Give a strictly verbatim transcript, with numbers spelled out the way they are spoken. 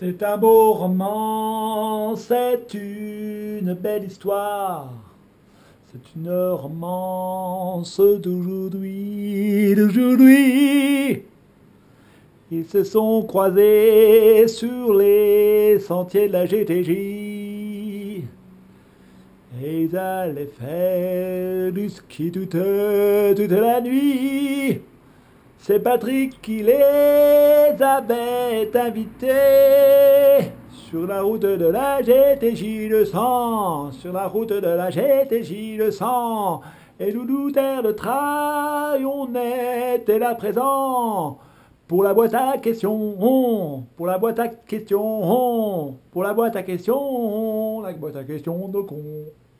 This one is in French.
C'est un beau roman, c'est une belle histoire. C'est une romance d'aujourd'hui, d'aujourd'hui. Ils se sont croisés sur les sentiers de la G T J. Et ils allaient faire du ski toute, toute la nuit. C'est Patrick qui les avait invités sur la route de la G T J le sang, sur la route de la G T J le sang. Et Loulou terre de trail, on était là présent. Pour la boîte à questions, pour la boîte à questions, pour la boîte à questions, la boîte à questions de con.